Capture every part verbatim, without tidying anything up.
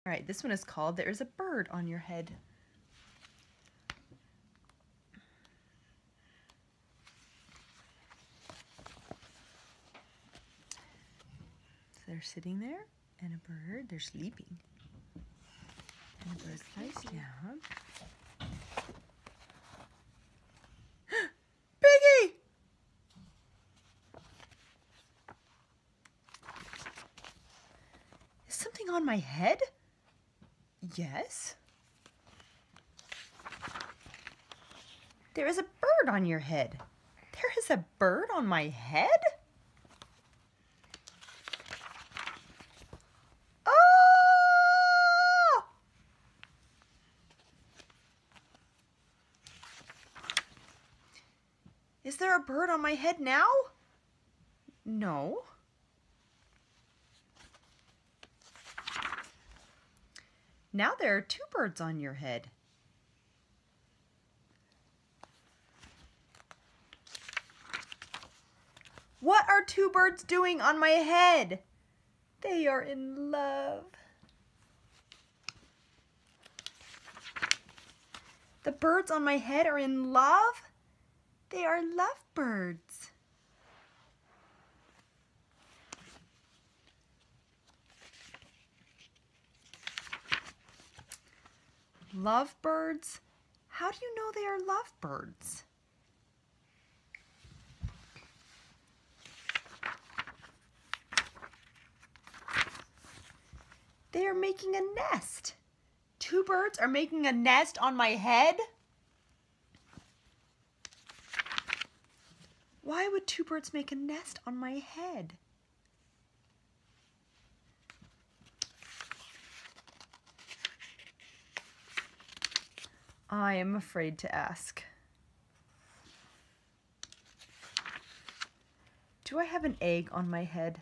All right, this one is called There is a Bird on Your Head. So they're sitting there, and a bird, they're sleeping. And the bird lies down. Piggy! Is something on my head? Yes. There is a bird on your head. There is a bird on my head? Oh! Is there a bird on my head now? No. Now there are two birds on your head. What are two birds doing on my head? They are in love. The birds on my head are in love? They are lovebirds. Lovebirds? How do you know they are lovebirds? They are making a nest. Two birds are making a nest on my head? Why would two birds make a nest on my head? I am afraid to ask. Do I have an egg on my head?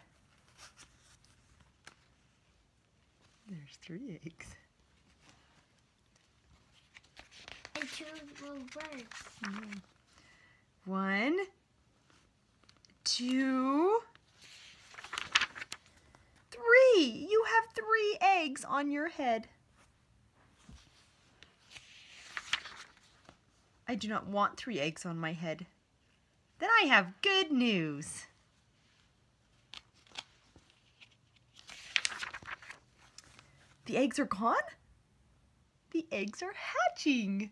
There's three eggs. And two little birds. Mm. One, two, three. You have three eggs on your head. I do not want three eggs on my head. Then I have good news. The eggs are gone? The eggs are hatching.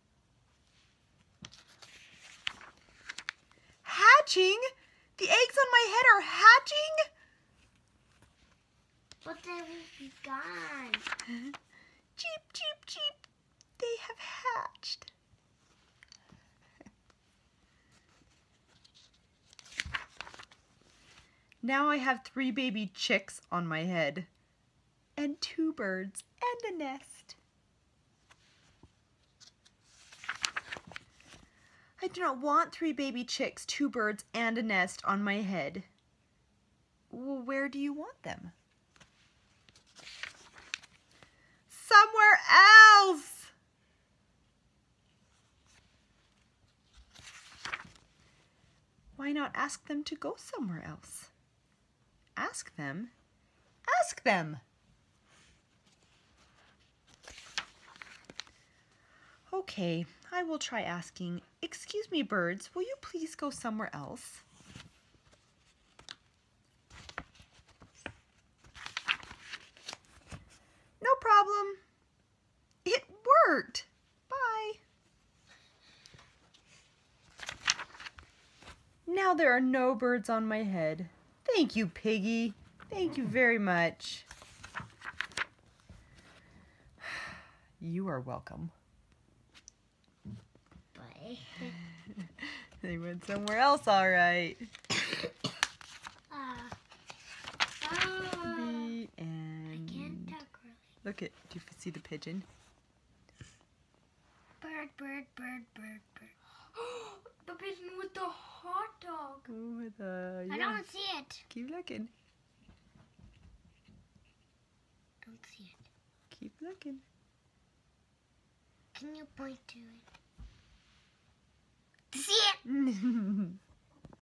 Hatching? The eggs on my head are hatching? But they will be gone. Cheep, cheep, cheep. They have hatched. Now I have three baby chicks on my head, and two birds, and a nest. I do not want three baby chicks, two birds, and a nest on my head. Well, where do you want them? Somewhere else! Why not ask them to go somewhere else? Ask them. Ask them. Okay, I will try asking. Excuse me, birds, will you please go somewhere else? No problem. It worked. Bye. Now there are no birds on my head. Thank you, Piggy. Thank you very much. You are welcome. Bye. They went somewhere else, all right. Uh, uh, The I end. can't talk really. Look at, do you see the pigeon? Bird, bird, bird, bird, bird. The pigeon with the hot dog. Oh, with a, I yeah. don't see it. Keep looking. Don't see it. Keep looking. Can you point to it? See it?